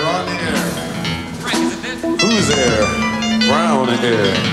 blonde hair. Who's there? Brown hair.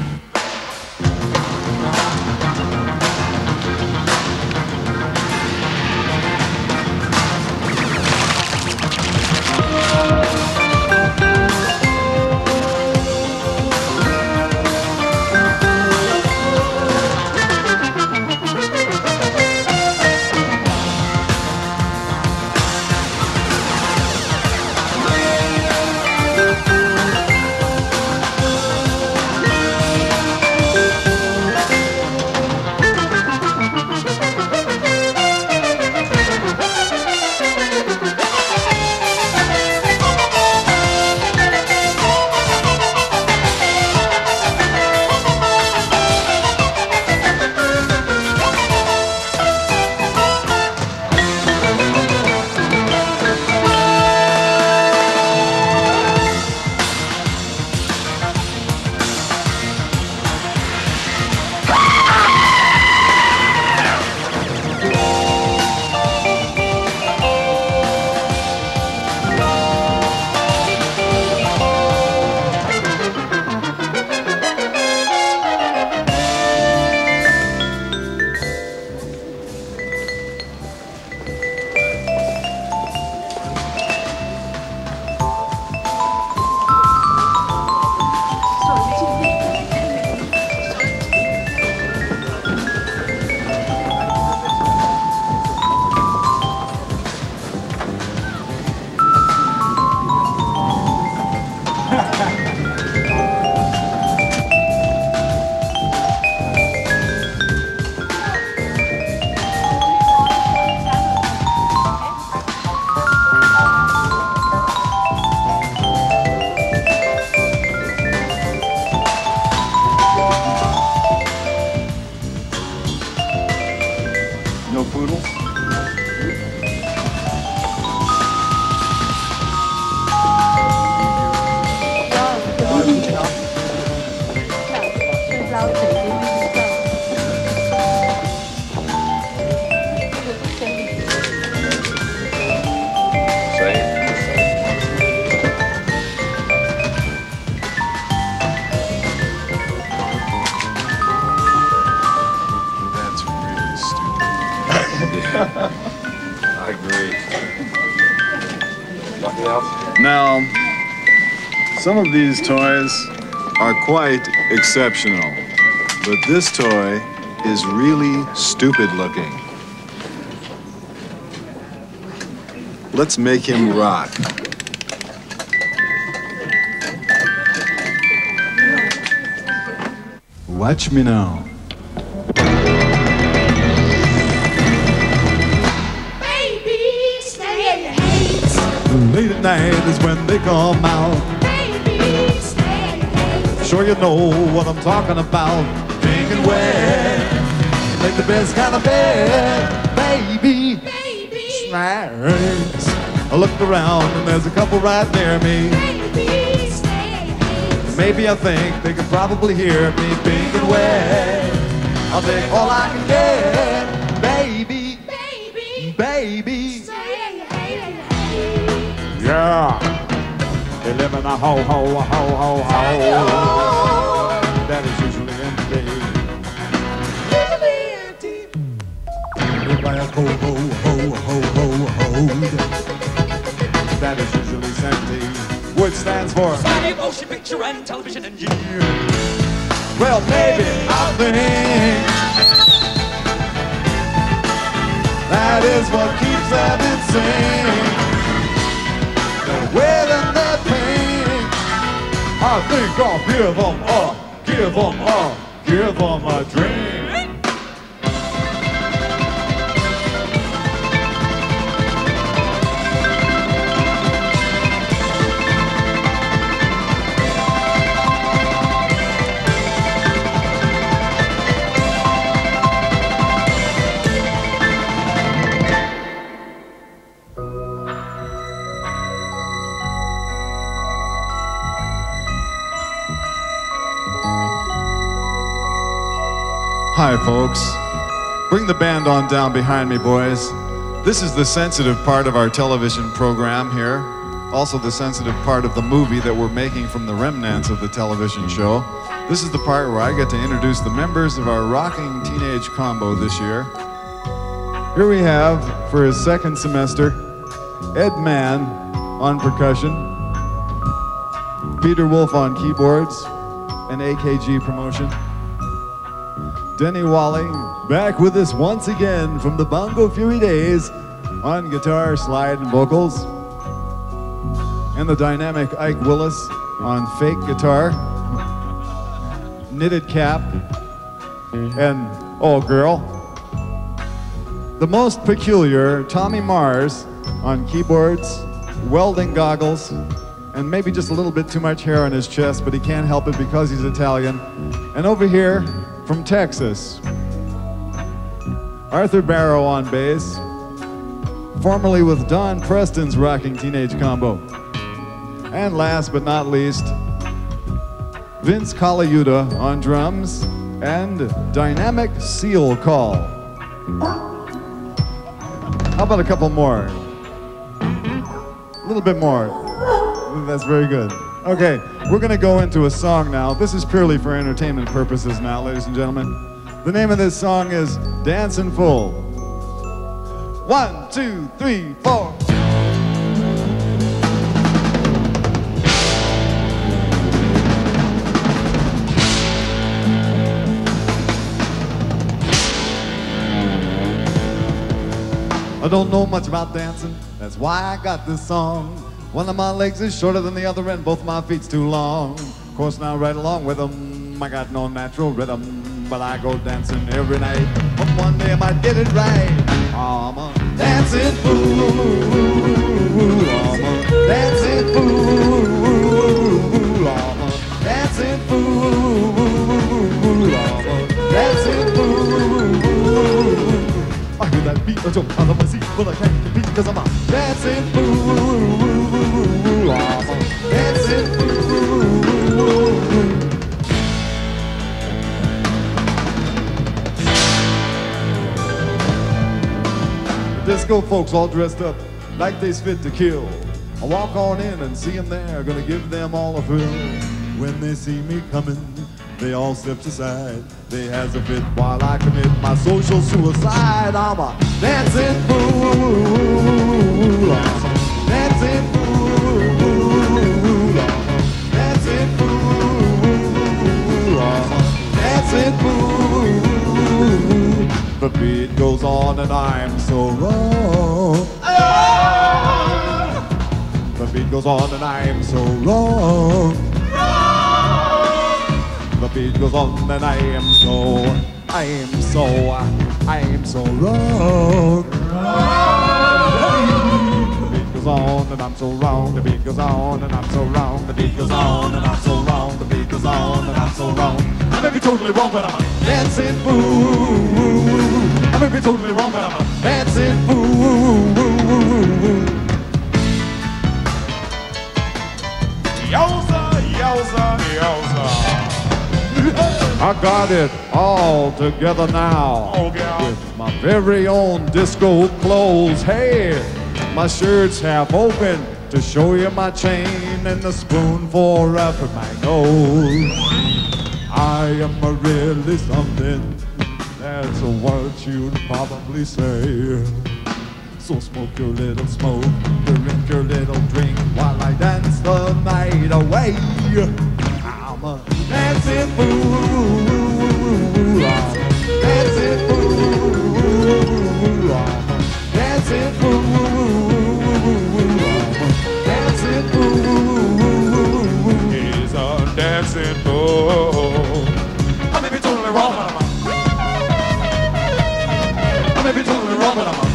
I agree. Nothing else? Now, some of these toys are quite exceptional, but this toy is really stupid looking. Let's make him rock. Watch me now. Late at night is when they come out. Baby, stay late. Sure you know what I'm talking about. Pink and wet, like the best kind of bed. Baby, Baby, snacks. I looked around and there's a couple right near me. baby, stay late. Maybe I think they could probably hear me. Pink and wet, I'll take all I can get. Baby, Baby, baby. stay late. Yeah, they live in a ho. That is usually empty. Live by a ho. That is usually empty. Which stands for Sonic Motion Picture and Television Engineer. well, maybe I think that is what keeps them insane. Waiting their pain, I think I'll give them a dream. Hi, folks. Bring the band on down behind me, boys. This is the sensitive part of our television program here. also the sensitive part of the movie that we're making from the remnants of the television show. This is the part where I get to introduce the members of our rocking teenage combo this year. Here we have, for his second semester, Ed Mann on percussion, Peter Wolf on keyboards and AKG promotion, Denny Walling back with us once again from the Bongo Fury days on guitar, slide, and vocals, and the dynamic Ike Willis on fake guitar, knitted cap, and oh girl, the most peculiar Tommy Mars on keyboards, welding goggles, and maybe just a little bit too much hair on his chest, but he can't help it because he's Italian. And over here from Texas, Arthur Barrow on bass, formerly with Don Preston's rocking teenage combo. And last but not least, Vince Colaiuta on drums and dynamic seal call. How about a couple more? A little bit more. That's very good. Okay, we're gonna go into a song now. This is purely for entertainment purposes now, ladies and gentlemen. The name of this song is Dancin' Fool. 1, 2, 3, 4. I don't know much about dancing, that's why I got this song. One of my legs is shorter than the other and both my feet's too long. Of course now right along with them, I got no natural rhythm, but I go dancing every night. But one day I might get it right. I'm a dancing fool, I'm a dancing fool, I'm a dancing fool, I'm a dancing fool. I hear that beat, I jump out of my seat, but I can't compete because I'm a dancing fool. I'm a dancing fool. The disco folks all dressed up like they's fit to kill. I walk on in and see them there, gonna give them all a thrill. When they see me coming, they all steps aside. They has a fit while I commit my social suicide. I'm a dancing fool. I'm a dancing fool. I'm a dancing fool. I'm a dancing fool. The beat goes on and I'm so wrong. The beat goes on and I'm so wrong. The beat goes on and I am so wrong. The beat goes on and I'm so wrong. The beat goes on and I'm so wrong. The beat goes on and I'm so wrong. The beat goes on and I'm so wrong. I may be totally wrong, but I'm a dancing fool. I may be totally wrong, but I'm a dancing fool. Yowza, yowza, yowza. I got it all together now. Oh, God. With my very own disco clothes. Hey, my shirt's half open to show you my chain and the spoonful up in my nose. I am a really something. That's what you'd probably say. So smoke your little smoke, drink your little drink while I dance the night away. I'm a dancing fool. I'm a dancing fool. I'm a dancing fool. I'm a dancing fool. He's a dancing fool. I may be totally wrong, but I'm a. I may be totally wrong, but I'm a.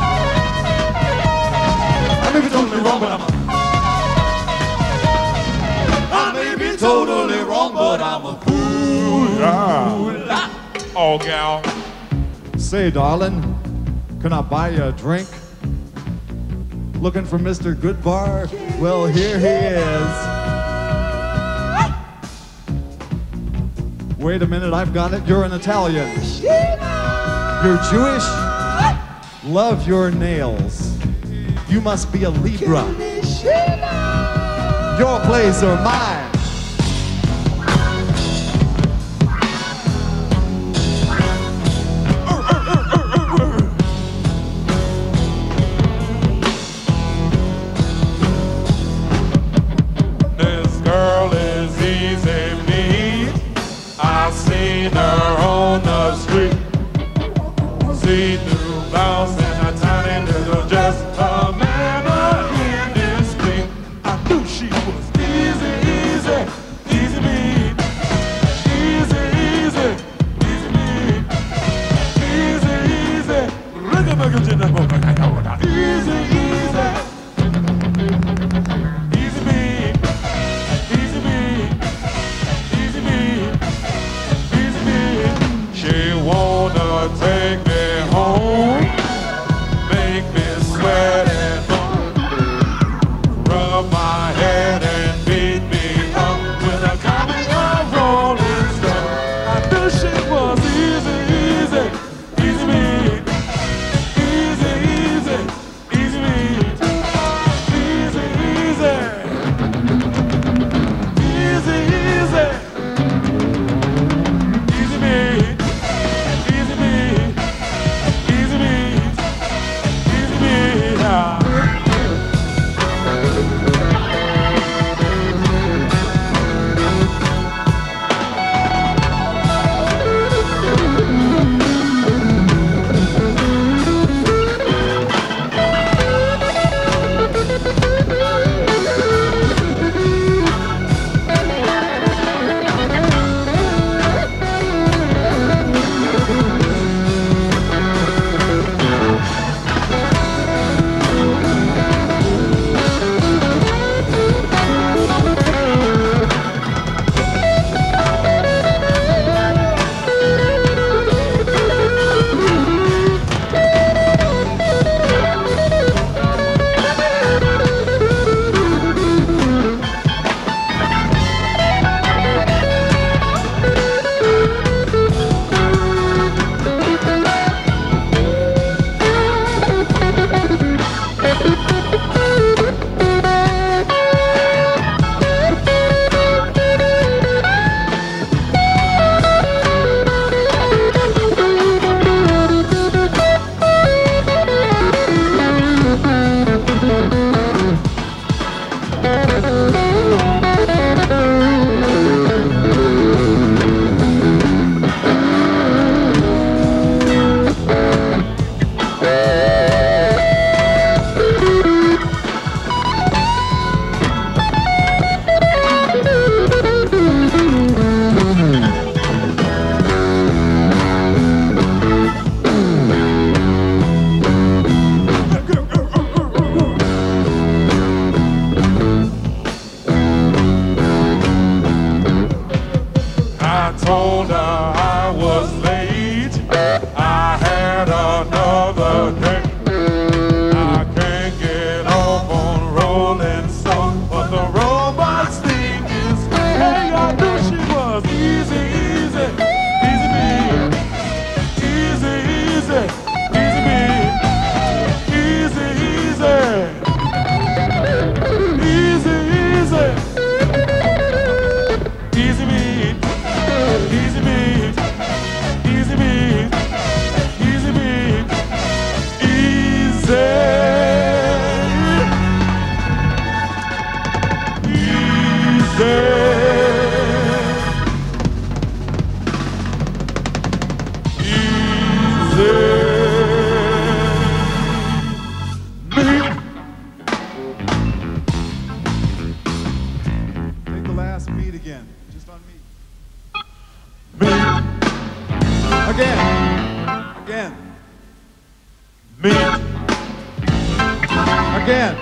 I may be totally wrong, but I'm a. I may be totally wrong, but I'm a fool. Yeah. Oh, gal. Say, darling, can I buy you a drink? Looking for Mr. Goodbar? Well, here he is. Wait a minute, I've got it. You're an Italian. You're Jewish? Love your nails. You must be a Libra. Your place or mine. This girl is easy meat. I seen her on the street. See-through blouse and a tiny little dress. A manner indiscreet. I knew she was easy, easy, easy meat. Easy, easy, easy meat. Easy, easy. Easy, easy. Easy meat. Easy meat. Easy meat. Easy meat. She wanna take me home, make me sweat and moan, rub my head and beat me up with a copy of Rolling Stone. I knew she was easy, easy, easy meat. Easy, easy, easy meat. Easy, easy. Easy, easy. Easy meat. Easy meat. Easy meat. Easy meat. I told her I was late. I had another date. I can't get off on Rolling Stone, but the robots think it's great. Hey, I knew she was easy, easy, easy meat. Easy, easy, easy meat. Easy, easy. Easy, easy. Easy meat. Easy meat, easy meat, easy meat, easy, Take the last beat again, just on me. Again. Again. meat. Again.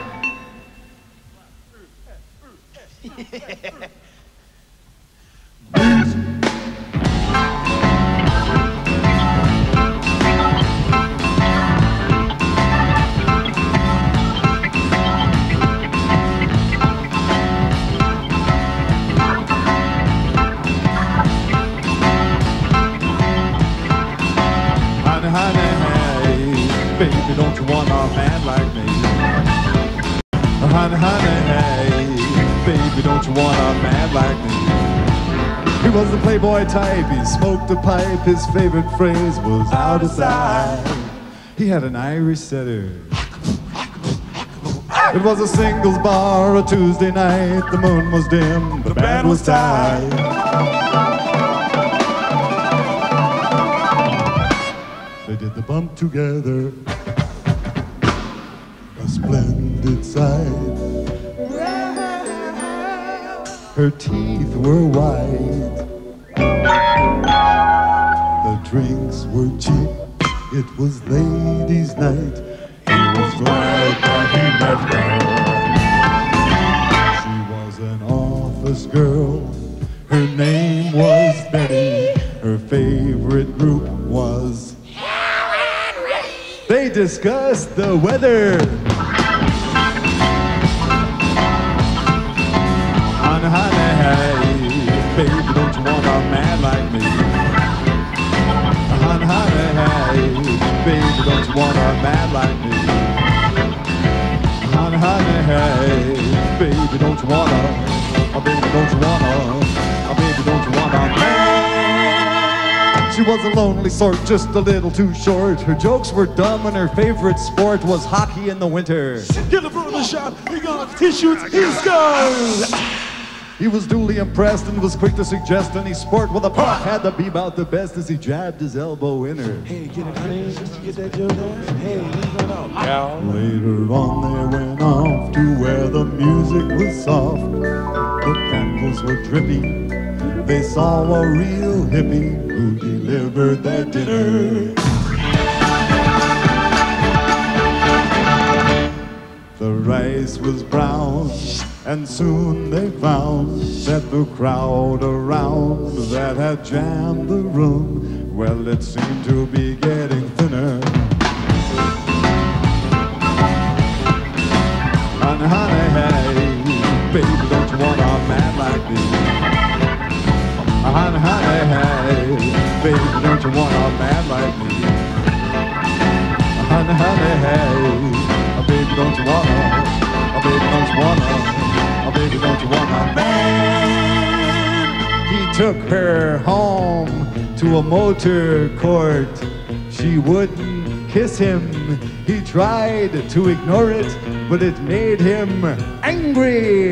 Honey, honey, don't you want a man like me? He was the playboy type, he smoked a pipe, his favorite phrase was out of sight. He had an Irish setter. It was a singles bar, a Tuesday night, the moon was dim, the band was tight. They did the bump together, a splendid sight. Her teeth were white, the drinks were cheap, it was ladies' night. He was glad that he met her. She was an office girl, her name was Betty, her favorite group was Helen Reddy. They discussed the weather. Honey, hey, baby, don't you want a man like me? Honey, hey, baby, don't you want a man like me? Honey, hey, baby, don't you want a baby, don't you want a baby, don't you want a man? She was a lonely sort, just a little too short. Her jokes were dumb and her favorite sport was hockey in the winter. Get the front of the shop, he got tissues, he's gone. He was duly impressed and was quick to suggest any sport with a puck had to be about the best as he jabbed his elbow in her. Hey, get it, honey, did you get that joke there? Hey, what's going on? Yeah. Later on they went off to where the music was soft. The candles were dripping. They saw a real hippie who delivered their dinner. The rice was brown, and soon they found that the crowd around that had jammed the room, well, it seemed to be getting thinner. And honey, hey, baby, don't you want a man like me? Honey, hey, baby, don't you want a man like me? Honey, hey, baby, don't you want a baby, don't you want a baby, don't you want a man? He took her home to a motor court. She wouldn't kiss him. He tried to ignore it, but it made him angry.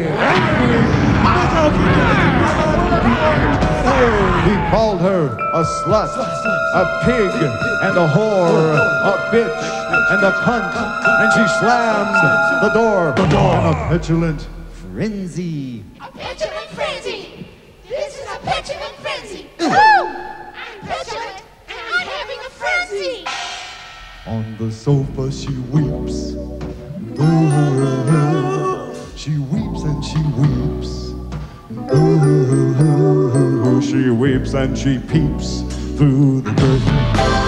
He called her a slut, a pig, and a whore, a bitch, and a cunt, and she slammed the door in a petulant frenzy. A petulant frenzy. This is a petulant frenzy. Ooh, I'm petulant and I'm having a frenzy. On the sofa she weeps. Ooh, she weeps and she weeps. Ooh, she weeps and she peeps through the curtain.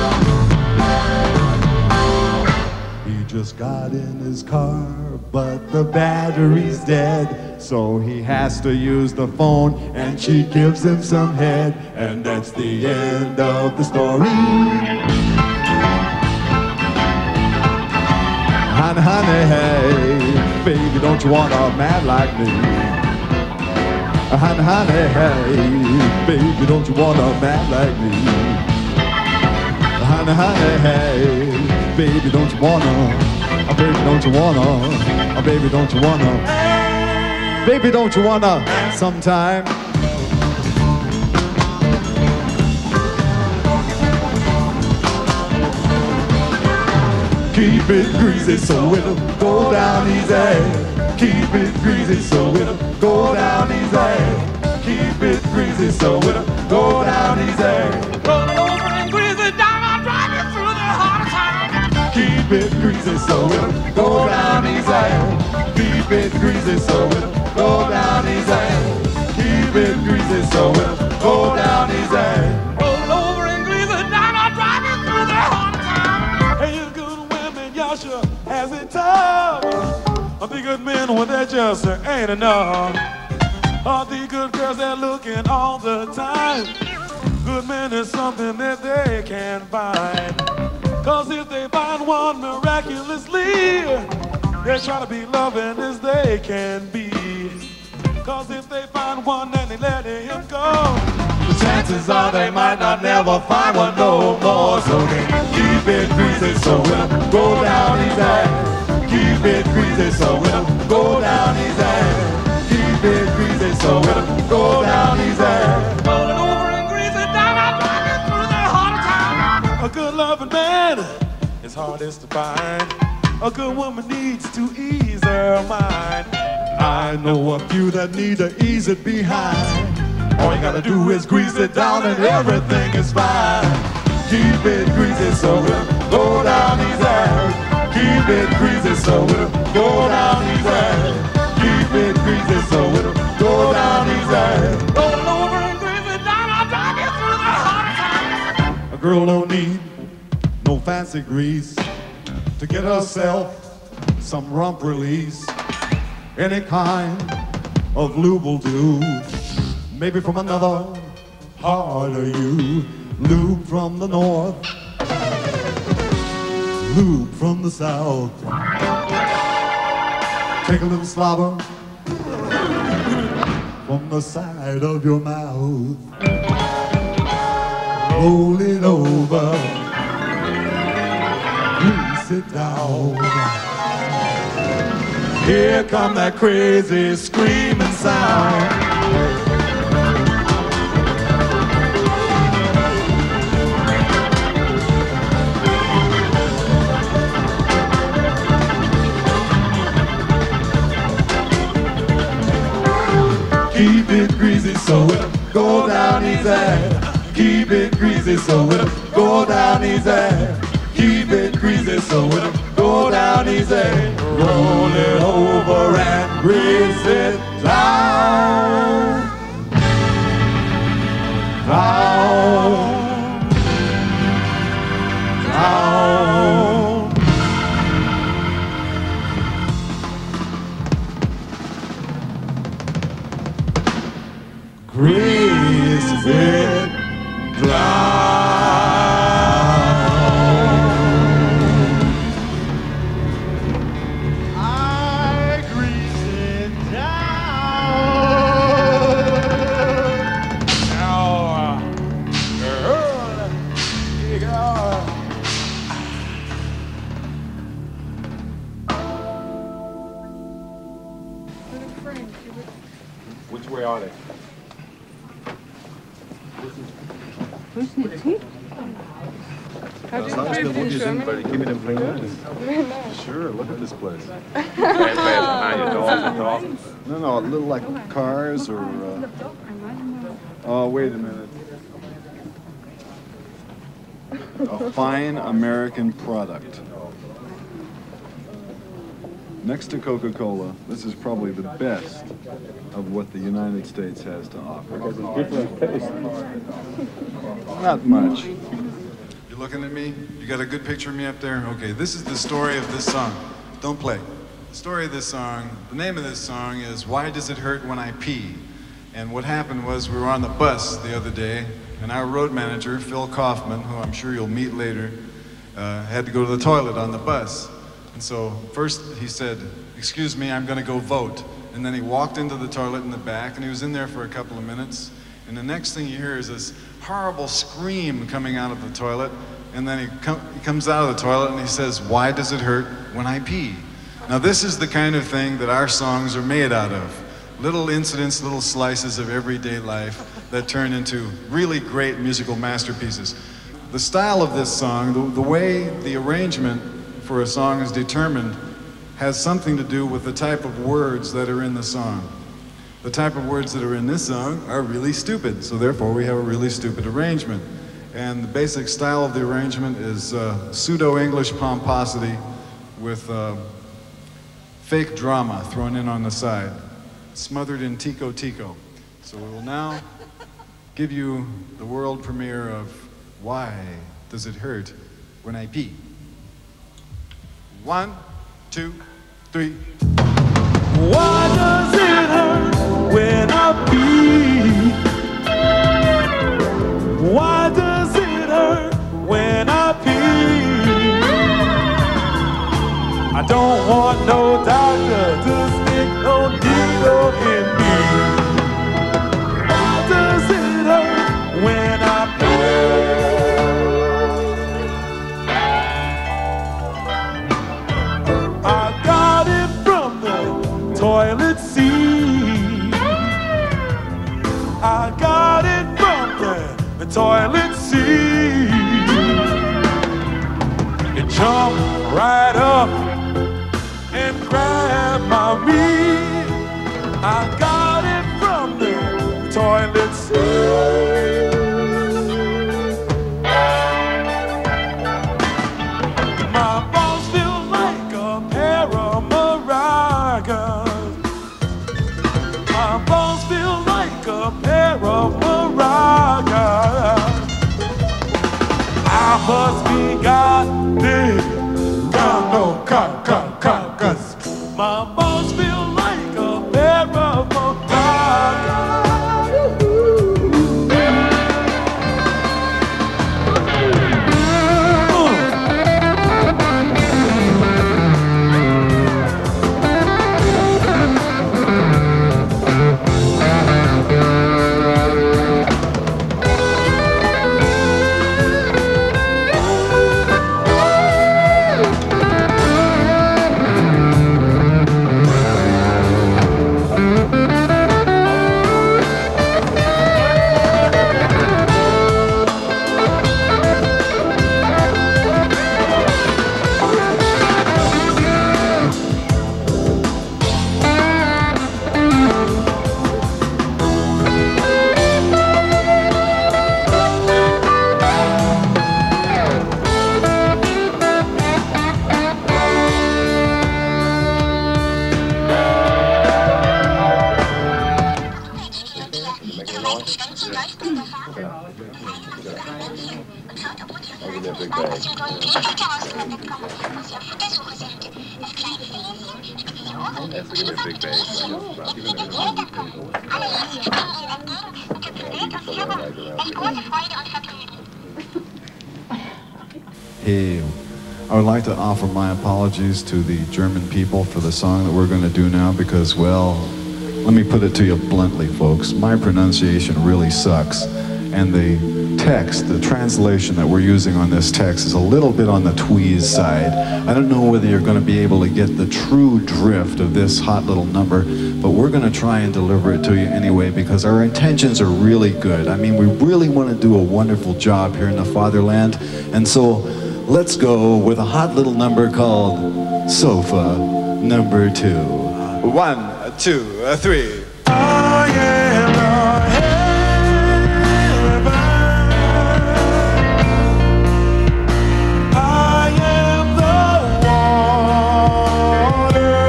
He just got in his car, but the battery's dead, so he has to use the phone, and she gives him some head, and that's the end of the story. Honey, honey, hey, baby, don't you want a man like me? Honey, honey, hey, baby, don't you want a man like me? Honey, honey, hey, baby, don't you wanna, baby, don't you wanna, baby, don't you wanna, baby, don't you wanna, sometime. Keep it greasy so it'll go down easy. Keep it greasy so it'll go down easy. Keep it greasy so it'll go down easy. Roll over and greasy down, I'll drive you through the hard time. Keep it greasy so it'll go down easy. Keep it greasy so it'll go down easy. Keep it greasy so it'll go down easy. Roll over and greasy down, I'll drive you through the hard time. Hey, good women, y'all sure has it tough. The good men, well, they just ain't enough. All the good girls, they're looking all the time. Good men is something that they can't find. Cause if they find one miraculously, they try to be loving as they can be. Cause if they find one, then they let him go. The chances are they might not never find one no more. So they keep it greasy, so we'll go down his ass. Keep it greasy, so we'll go down his ass. Keep it greasy, so we'll go down his ass. Roll it over and grease it down, I drag it through the hard time. A good loving man is hardest to find. A good woman needs to ease her mind. I know a few that need to ease it behind. All you gotta do is grease it down and everything is fine. Keep it greasy, so we'll go down his ass. Keep it greasy, so we'll go down his ass. Keep it greasy, so we'll go down his ass. Roll it over and grease it down, I drag it through the hard time. A girl don't need no fancy grease to get herself some rump release. Any kind of lube will do. Maybe from another heart of you. Lube from the north, lube from the south. Take a little slobber from the side of your mouth. Roll it over, grease it down. Here come that crazy screaming sound. Keep it greasy so it'll go down his ass. Keep it greasy so it'll go down his ass. Keep it greasy so it'll go down his ass. Roll it over and grease it down. Down. Down. Grease it down. I grease it down. Now, here you go. Which way are they? As long as the wood is in, but give me them fingers. Sure, look at this place. No, a little like cars or. Oh, wait a minute. A fine American product. Next to Coca-Cola, this is probably the best of what the United States has to offer. Different taste. Not much. You looking at me? You got a good picture of me up there? Okay, this is the story of this song. Don't play. The story of this song, the name of this song is Why Does It Hurt When I Pee? And what happened was we were on the bus the other day, and our road manager, Phil Kaufman, who I'm sure you'll meet later, had to go to the toilet on the bus. And so first he said, "Excuse me, I'm going to go vote." And then he walked into the toilet in the back, and he was in there for a couple of minutes. And the next thing you hear is this horrible scream coming out of the toilet. And then he comes out of the toilet and he says, "Why does it hurt when I pee?" Now this is the kind of thing that our songs are made out of. Little incidents, little slices of everyday life that turn into really great musical masterpieces. The style of this song, the way the arrangement for a song is determined, has something to do with the type of words that are in the song. The type of words that are in this song are really stupid, so therefore we have a really stupid arrangement. And the basic style of the arrangement is pseudo-English pomposity with fake drama thrown in on the side, smothered in tico tico. So we will now give you the world premiere of Why Does It Hurt When I Pee? 1, 2, 3. Why does it hurt when I pee? Why does it hurt when I pee? I don't want no doctor to stick no needle in me. toilet seat. It jumped right up and grabbed my meat. I got it from the toilet seat. My balls feel like a pair of maracas. My balls feel like a pair of maracas. I must be got this. No, cause my balls feel like a pair of maracas. Hey, I would like to offer my apologies to the German people for the song that we're going to do now because, well, let me put it to you bluntly, folks. My pronunciation really sucks. And the text, the translation that we're using on this text is a little bit on the tweeze side. I don't know whether you're going to be able to get the true drift of this hot little number, but we're going to try and deliver it to you anyway because our intentions are really good. I mean, we really want to do a wonderful job here in the fatherland. And so let's go with a hot little number called Sofa Number 2. 1, 2, 3. I am the heaven. I am the water.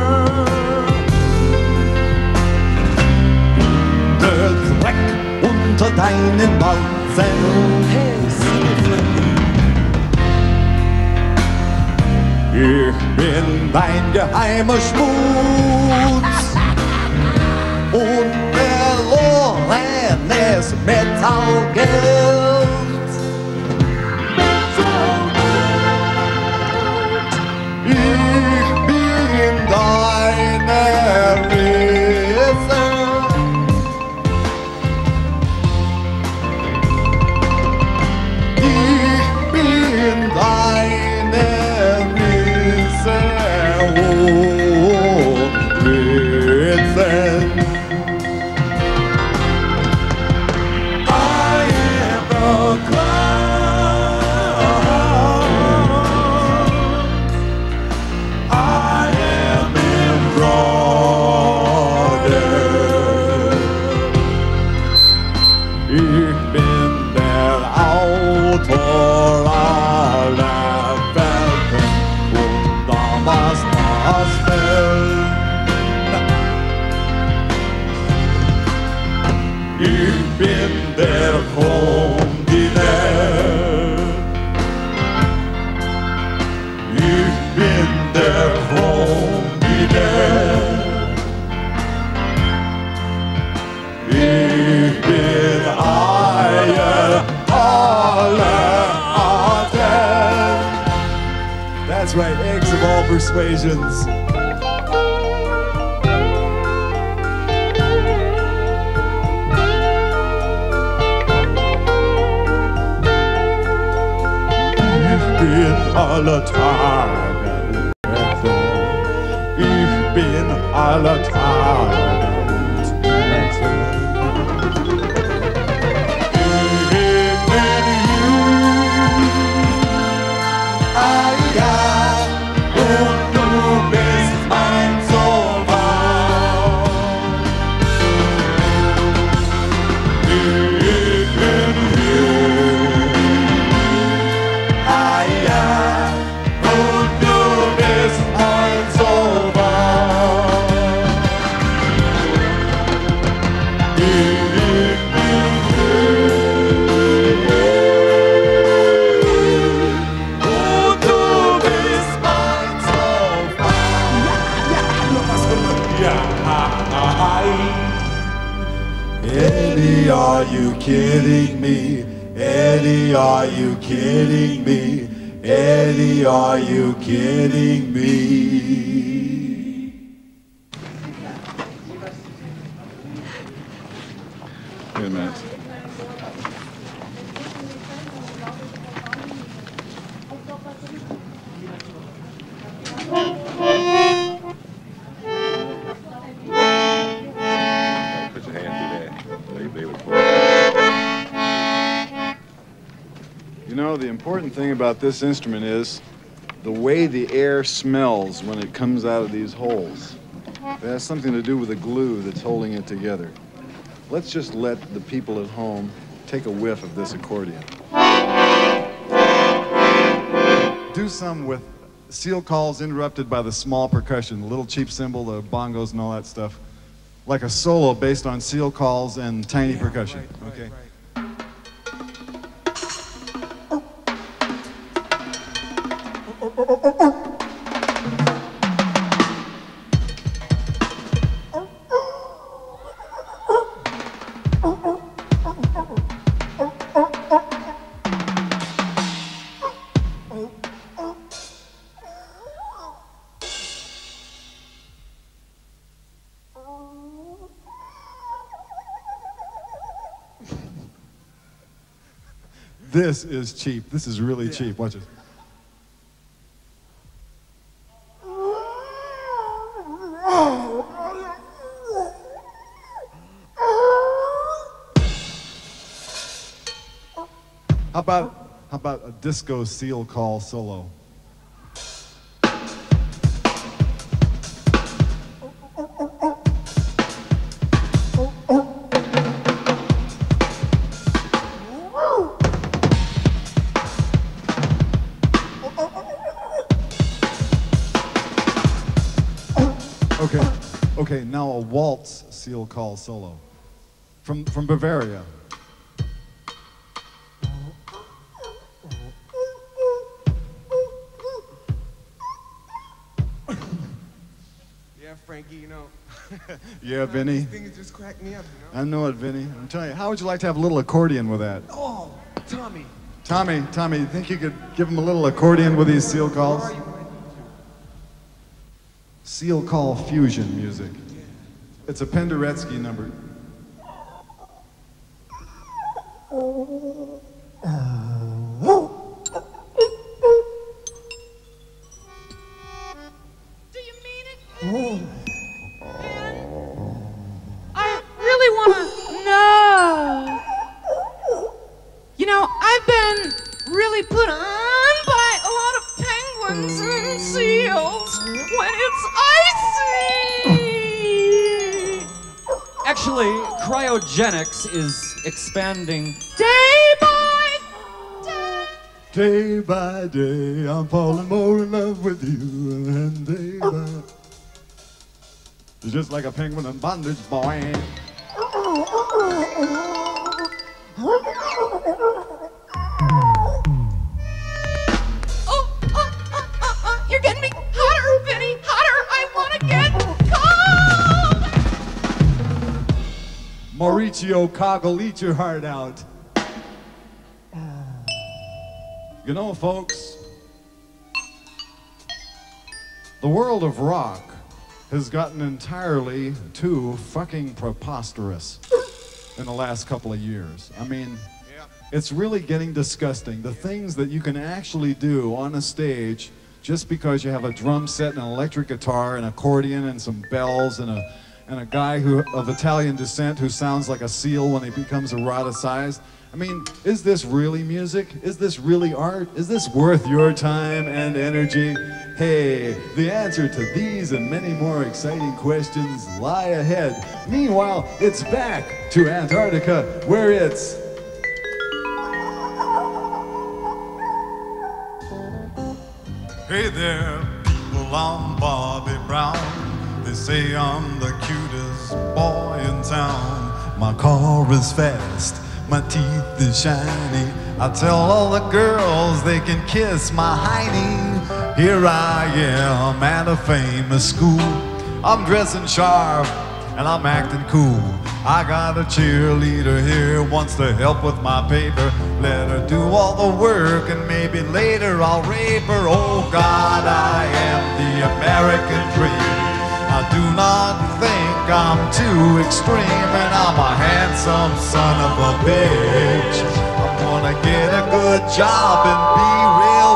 Der Dreck unter deinen Walzen. Ich bin dein geheimer Schmutz und verlorenes Metallgeld. Ich bin deine Risse. Ich bin deine Risse und Ritzen. I am the cloud. I am embroidered. Ich bin der Autor aller Welten und damals das Welt. Ich bin der Kontinent. Ich bin der Kontinent. Ich bin Eier aller Arten. That's right, eggs of all persuasions. Ich bin aller Tage Rettung. Ich bin aller Tage Rettung. Ich Eddie, are you kidding me? Eddie, are you kidding me? Eddie, are you kidding me? Wait a minute. Put your hand through that. They would pull. You know, the important thing about this instrument is the way the air smells when it comes out of these holes. It has something to do with the glue that's holding it together. Let's just let the people at home take a whiff of this accordion. Do some with seal calls interrupted by the small percussion, the little cheap cymbal, the bongos and all that stuff. Like a solo based on seal calls and tiny percussion. Okay. This is cheap. This is really cheap. Watch it. How about a disco seal call solo? Okay, now a waltz seal call solo from Bavaria. Yeah, Frankie, you know. Yeah, Vinny. These things just crack me up, you know. I know it, Vinny. I'm telling you, how would you like to have a little accordion with that? Oh, Tommy. Tommy, you think you could give him a little accordion with these seal calls? Seal call fusion music. It's a Penderecki number. Do you mean it? Man, I really want to know. You know, I've been really put on by a lot of penguins and seals when it's icy. Actually, cryogenics is expanding. Day by day. Day by day, I'm falling more in love with you, and day by it's just like a penguin in bondage, boy. You're getting me hotter, Vinny, hotter. I want to get cold. Mauricio Coggle, eat your heart out. You know, folks, the world of rock has gotten entirely too fucking preposterous in the last couple of years. I mean, it's really getting disgusting. The things that you can actually do on a stage just because you have a drum set and an electric guitar and accordion and some bells and a guy of Italian descent who sounds like a seal when he becomes eroticized. I mean, is this really music? Is this really art? Is this worth your time and energy? Hey, the answer to these and many more exciting questions lie ahead. Meanwhile, it's back to Antarctica, where it's... Hey there, people, I'm Bobby Brown. They say I'm the cutest boy in town. My car is fast, my teeth is shiny. I tell all the girls they can kiss my hiney. Here I am at a famous school. I'm dressing sharp and I'm acting cool. I got a cheerleader here, wants to help with my paper. Let her do all the work and maybe later I'll rape her. Oh God, I am the American dream. I do not think I'm too extreme, and I'm a handsome son of a bitch. I'm gonna get a good job and be real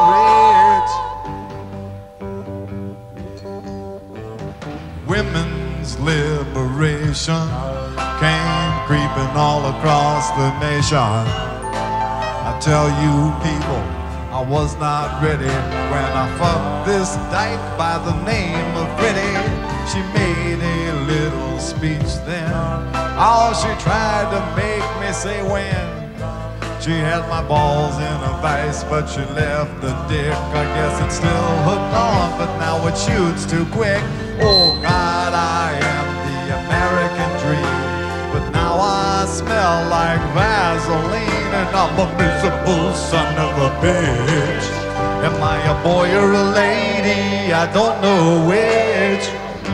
rich. Women's liberation came creeping all across the nation. I tell you people, I was not ready when I fucked this dyke by the name of Freddie. She made a little speech then. Oh, she tried to make me say when. She had my balls in a vice, but she left the dick. I guess it's still hooked on, but now it shoots too quick. Oh God, I am the American dream, but now I smell like Vaseline, and I'm a miserable son of a bitch. Am I a boy or a lady? I don't know which.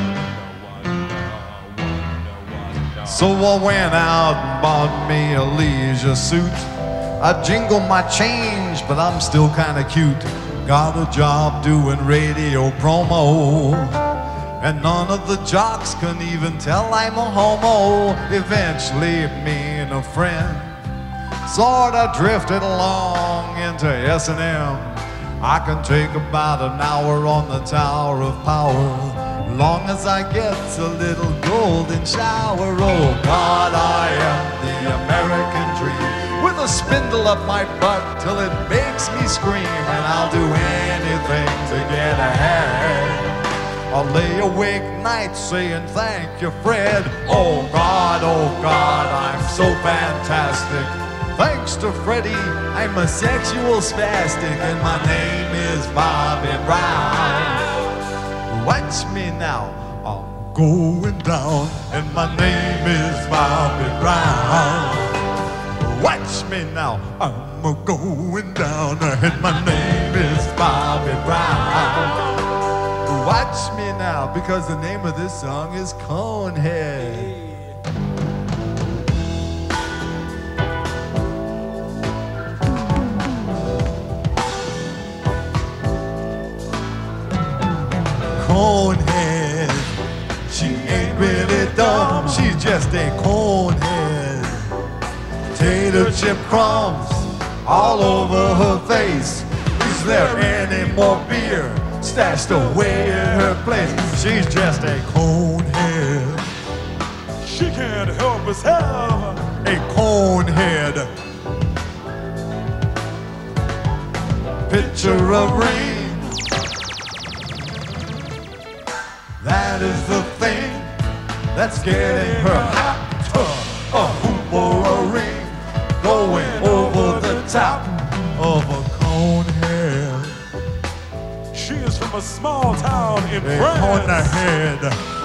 So I went out and bought me a leisure suit. I jingle my change, but I'm still kinda cute. Got a job doing radio promo, and none of the jocks can even tell I'm a homo. Eventually me and a friend sorta drifted along into S&M. I can take about an hour on the Tower of Power, long as I get a little golden shower. Oh God, I am the American dream, with a spindle up my butt till it makes me scream, and I'll do anything to get ahead. I'll lay awake nights saying thank you, Fred. Oh God, I'm so fantastic. Thanks to Freddie, I'm a sexual spastic, and my name is Bobby Brown. Watch me now, I'm going down, and my name is Bobby Brown. Watch me now, I'm going down, and my name is Bobby Brown. Watch me now, because the name of this song is Conehead. Conehead, she ain't really dumb, she's just a conehead. Potato chip crumbs all over her face. Is there any more beer stashed away in her place? She's just a conehead. She can't help herself. A conehead. Picture of rain. That is the thing that's getting her hot. A hoop or a ring going over the top of a conehead. She is from a small town in France. Conehead.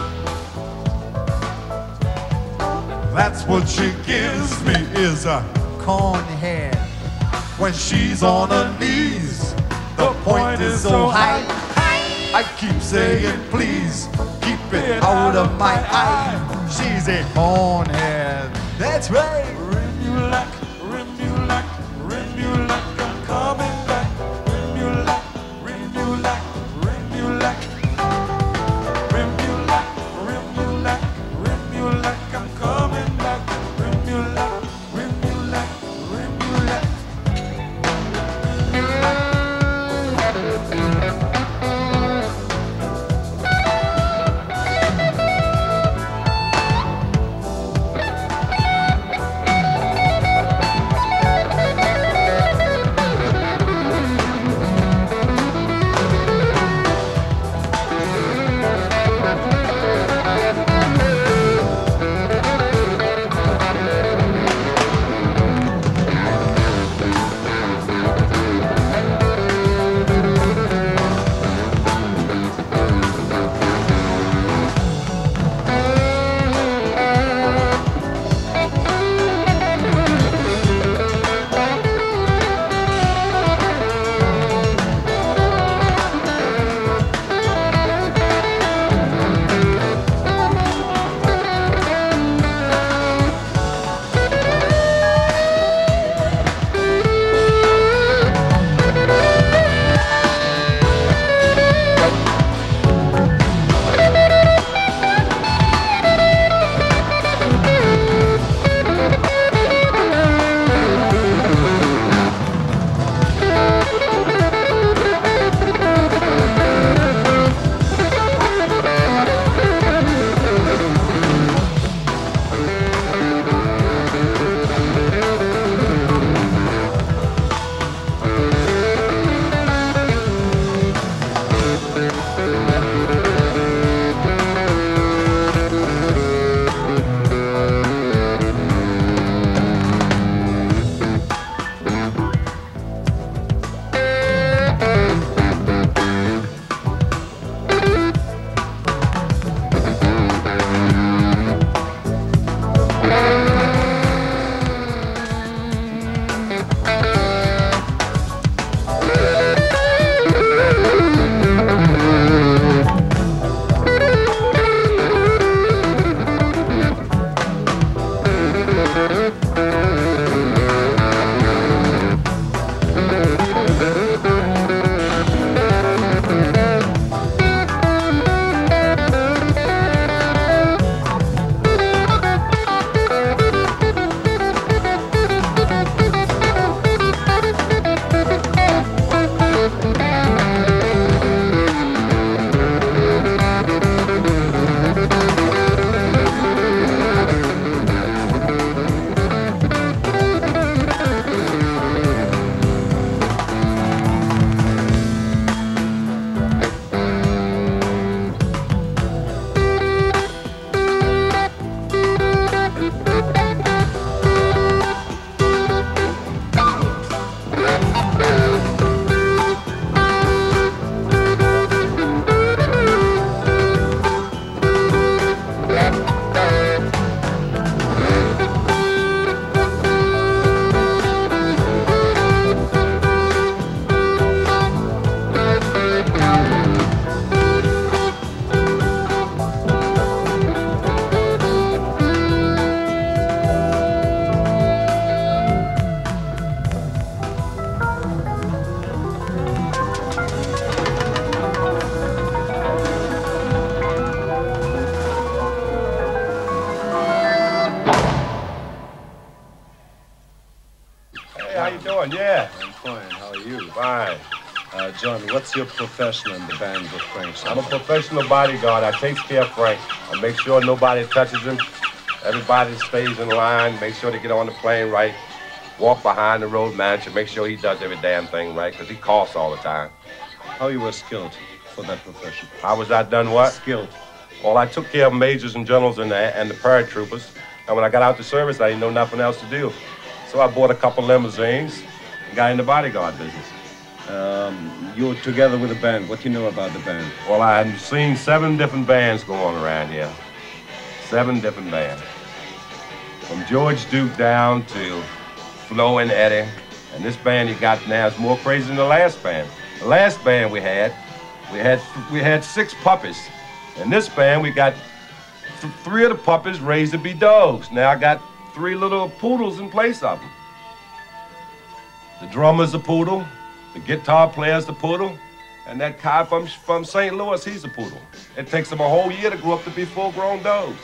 That's what she gives me, is a conehead. When she's on her knees, the point is so high. I keep saying, please, keep it out of my eye. She's a conehead. That's right. Remulac, Remulac, Remulac, I'm coming back. Remulac, Remulac, Remulac. Remulac, Remulac, Remulac, I'm coming back. Remulac, Remulac, Remulac. Hey, how you doing? Yeah. I'm fine. How are you? Fine. John, what's your profession in the band with Frank Zappa? I'm a professional bodyguard. I take care of Frank. I make sure nobody touches him. Everybody stays in line. Make sure they get on the plane right. Walk behind the road manager. Make sure he does every damn thing right, because he coughs all the time. How you were skilled for that profession? How was I done what? Skilled. Well, I took care of majors and generals and the paratroopers. And when I got out to service, I didn't know nothing else to do. So I bought a couple limousines and got in the bodyguard business. You're together with a band. What do you know about the band? Well, I've seen 7 different bands go on around here. 7 different bands. From George Duke down to Flo and Eddie. And this band you got now is more crazy than the last band. The last band we had 6 puppies. In this band, we got 3 of the puppies raised to be dogs. Now I got 3 little poodles in place of them. The drummer's a poodle, the guitar player's the poodle, and that guy from St. Louis, he's a poodle. It takes them a whole year to grow up to be full-grown dogs.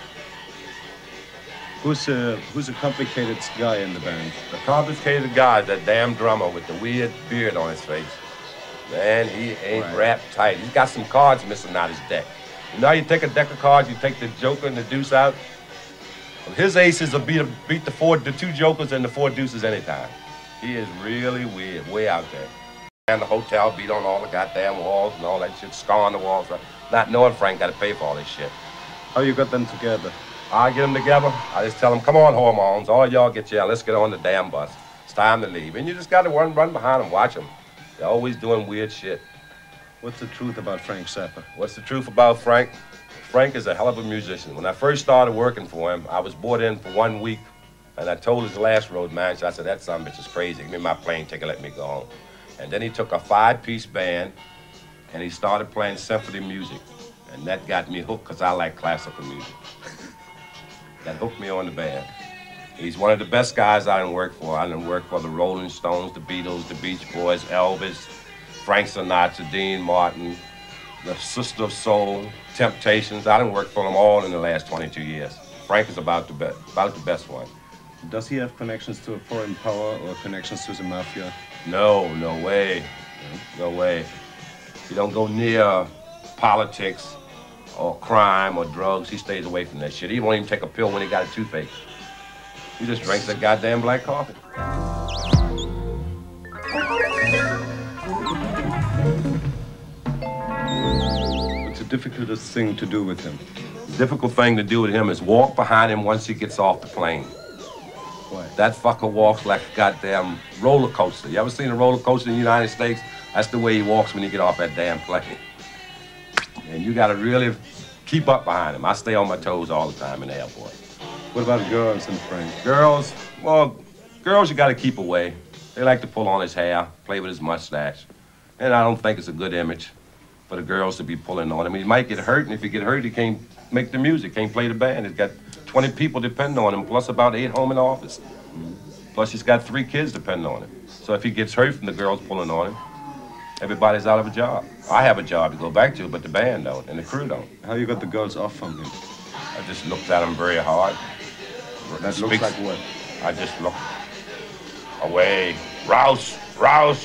Who's a complicated guy in the band? The complicated guy is that damn drummer with the weird beard on his face. Man, he ain't wrapped tight. He's got some cards missing out his deck. You know, you take a deck of cards, you take the joker and the deuce out. Well, his aces will beat the 2 jokers and the 4 deuces anytime. He is really weird, way out there. And the hotel beat on all the goddamn walls and all that shit, scarring the walls, not knowing Frank got to pay for all this shit. How you got them together? I get them together, I just tell them, come on, hormones, all y'all get y'all, let's get on the damn bus. It's time to leave. And you just got to run behind them, watch them. They're always doing weird shit. What's the truth about Frank Zappa? What's the truth about Frank? Frank is a hell of a musician. When I first started working for him, I was brought in for 1 week, and I told his last road manager, I said, that son of a bitch is crazy. Give me my plane ticket, let me go home. And then he took a 5-piece band, and he started playing symphony music. And that got me hooked, because I like classical music. That hooked me on the band. He's one of the best guys I done worked for. I done worked for the Rolling Stones, the Beatles, the Beach Boys, Elvis, Frank Sinatra, Dean Martin, the Sister of Soul, Temptations. I done worked for them all in the last 22 years. Frank is about the best one. Does he have connections to a foreign power or connections to the mafia? No, no way. No way. He don't go near politics or crime or drugs. He stays away from that shit. He won't even take a pill when he got a toothache. He just drinks that goddamn black coffee. What's the difficult thing to do with him? The difficult thing to do with him is walk behind him once he gets off the plane. Why? That fucker walks like a goddamn roller coaster. You ever seen a roller coaster in the United States? That's the way he walks when he get off that damn plane. And you gotta really keep up behind him. I stay on my toes all the time in the airport. What about girls and Frank? Girls, well, girls you gotta keep away. They like to pull on his hair, play with his mustache. And I don't think it's a good image for the girls to be pulling on him. He might get hurt, and if he get hurt, he can't make the music, can't play the band. He's got 20 people depending on him, plus about 8 home in the office. Plus he's got 3 kids depending on him. So if he gets hurt from the girls pulling on him, everybody's out of a job. I have a job to go back to, but the band don't, and the crew don't. How you got the girls off from him? I just looked at him very hard. That looks like what? I just looked away. Rouse, rouse.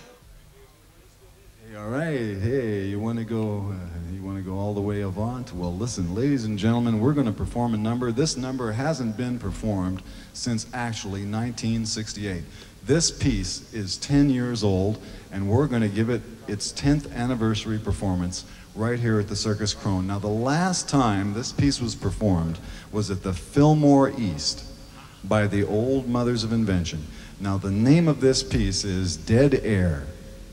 Hey, all right. Hey, you want to go all the way avant? Well, listen, ladies and gentlemen, we're going to perform a number. This number hasn't been performed since actually 1968. This piece is 10 years old, and we're going to give it its 10th anniversary performance right here at the Circus Krone. Now, the last time this piece was performed was at the Fillmore East by the Old Mothers of Invention. Now, the name of this piece is Dead Air.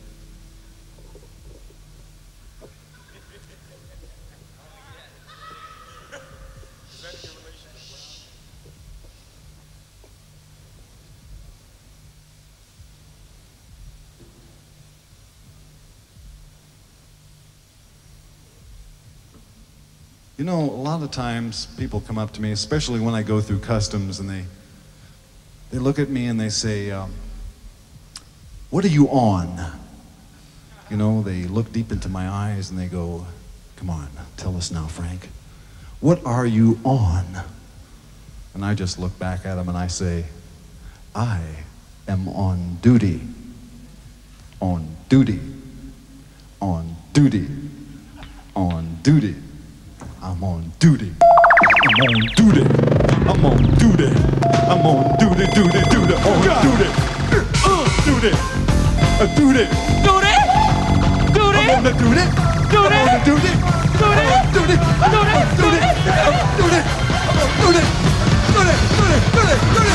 You know, a lot of times people come up to me, especially when I go through customs, and they look at me and they say, what are you on? You know, they look deep into my eyes and they go, come on, tell us now, Frank. What are you on? And I just look back at them and I say, I am on duty. On duty. On duty. On duty. I'm on duty. I'm on duty. I'm on duty. I'm on duty, duty, duty, on duty. Duty. Duty. Duty. Duty. I'm on the duty. Duty. I'm on the duty. Duty. Duty. Duty. Duty. Duty. Duty. Duty. Duty.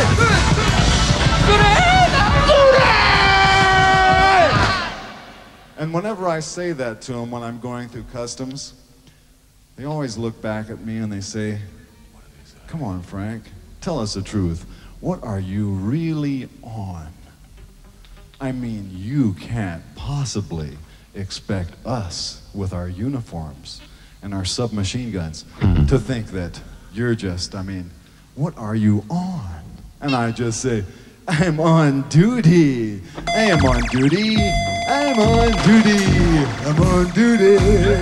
Duty. And whenever I say that to them when I'm going through customs, they always look back at me and they say, come on, Frank, tell us the truth. What are you really on? I mean, you can't possibly expect us with our uniforms and our submachine guns to think that you're just, I mean, what are you on? And I just say, I'm on duty. I am on duty. I'm on duty. I'm on duty.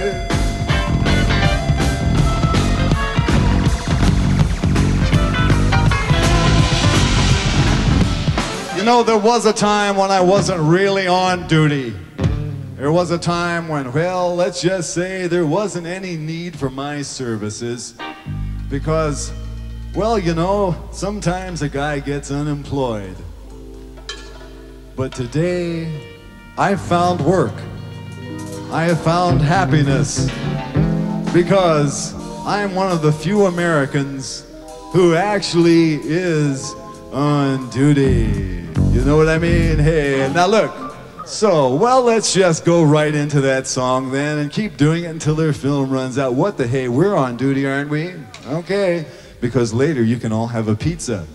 You know, there was a time when I wasn't really on duty. There was a time when, well, let's just say there wasn't any need for my services because, well, you know, sometimes a guy gets unemployed. But today, I found work. I have found happiness because I'm one of the few Americans who actually is on duty. You know what I mean? Hey, now look. So, well, let's just go right into that song then and keep doing it until their film runs out. What the hey, we're on duty, aren't we? Okay. Because later you can all have a pizza.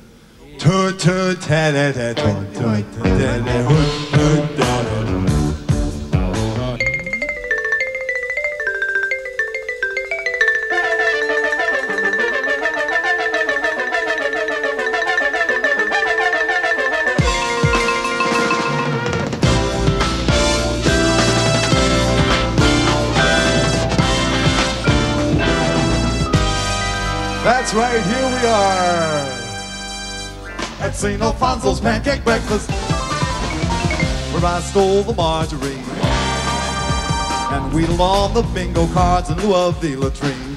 That's right, here we are at St. Alfonso's Pancake Breakfast, where I stole the margarine and wheedled on the bingo cards in lieu of the latrine.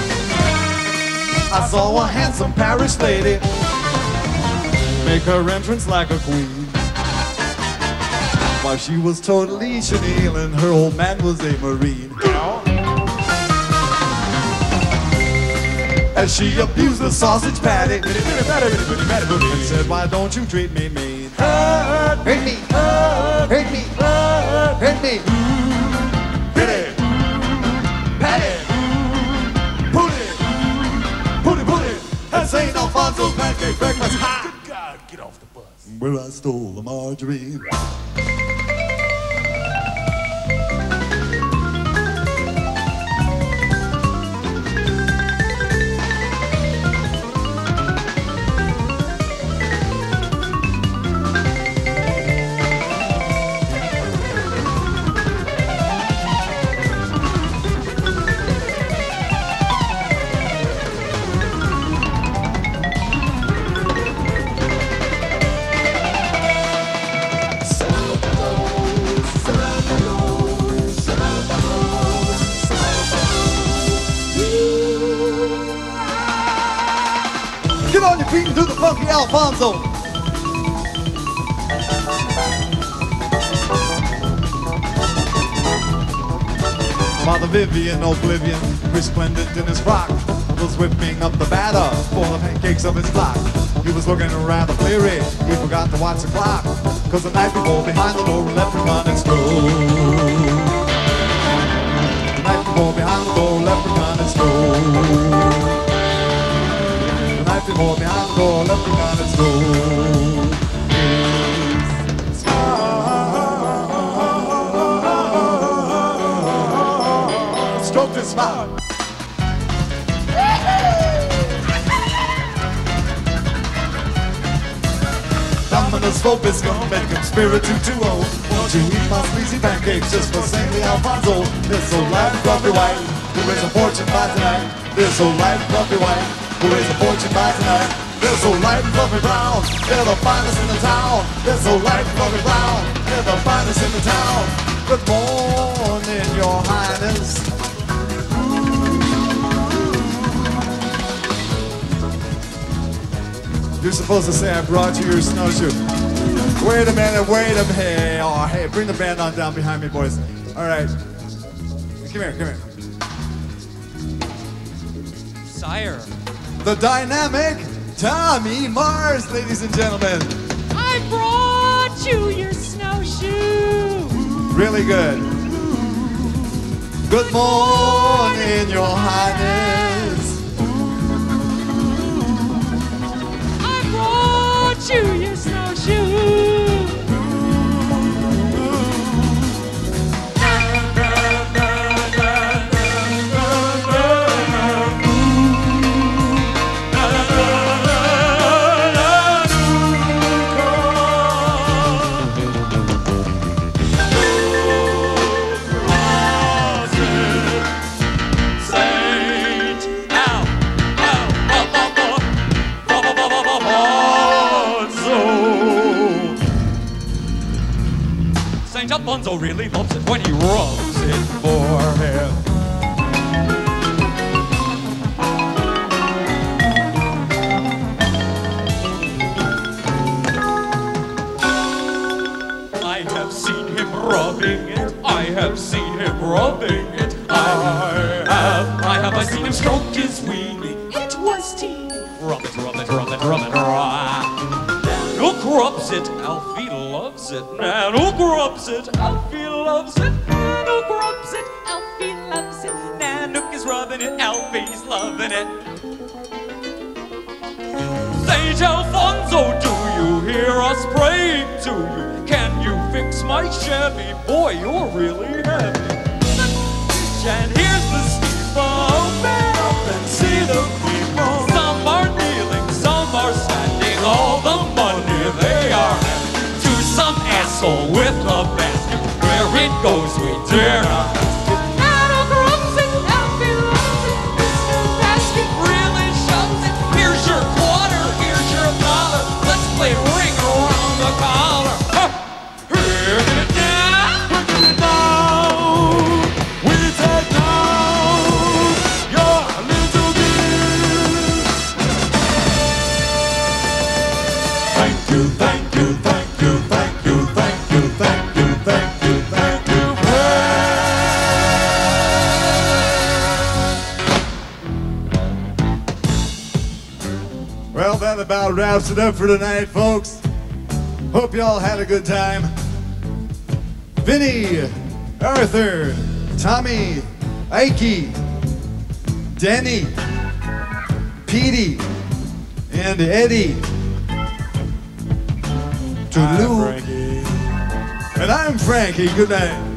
I saw a handsome Parish lady make her entrance like a queen, while she was totally chenille and her old man was a Marine. As she abused the sausage patty and said, why don't you treat me mean? Hurt me, hurt me, hurt me. Hit it, pat it, put it, put it, put it. At St. Alfonso's Pancake Breakfast. Ha! Good God, get off the bus. Where I stole the margarine. Get on your feet and do the funky Alfonso. Father Vivian Oblivion, resplendent in his frock, was whipping up the batter for the pancakes of his flock. He was looking rather bleary, he forgot to watch the clock, cause the night before behind the door, leprechaun and stroll. The night before behind the door, leprechaun and stroll. The night before behind the door, leprechaun and stroll. Stroke this smile. Dominus Vobis gonna make him spiritu 2-0. Won't you eat my sleazy pancakes just for St. Alfonso? This so light and fluffy white, who raise a fortune by tonight. This so light and fluffy white, who raise a fortune by tonight. They're so light and fluffy brown. They're the finest in the town. They're so light and fluffy brown. They're the finest in the town. Good morning, Your Highness. You're supposed to say I brought you your snowshoe. Wait a minute, wait a minute. Oh, hey, bring the band on down behind me, boys. All right. Come here, come here. Sire. The dynamic Tommy Mars, ladies and gentlemen. I brought you your snowshoe. Really good. Good morning, Your Highness. I brought you your snowshoe. Saint Alfonso really loves it when he rubs it for him. I have seen him rubbing it. I have seen him rubbing it. I seen him stroke his weenie. It was tea. Rub it, rub it, rub it, rub it, rub. Who rubs it? Alfie loves it. Man, who grubs it? Alfie loves it. Man, who grubs it? Alfie loves it. Nanook is rubbing it. Alfie's loving it. Saint Alfonso, do you hear us praying to you? Can you fix my Chevy? Boy, you're really heavy. And here's the steeple. Open up and see the people. Some are kneeling, some are standing. All the money they are having to some asshole with a basket. Where it goes, we dare not ask it. Adam grubs it, Alfie loves it. Mr. Basket really shoves it. Here's your quarter, here's your dollar. Let's play ring around the collar. Here it now, bring it down. We take down your little gift. Thank you, thank you, thank you, thank you, thank you, thank you, thank you, thank you. Well, that about wraps it up for tonight, folks. Hope y'all had a good time. Vinny, Arthur, Tommy, Ike, Denny, Petey, and Eddie. To Lou. And I'm Frankie. Good night.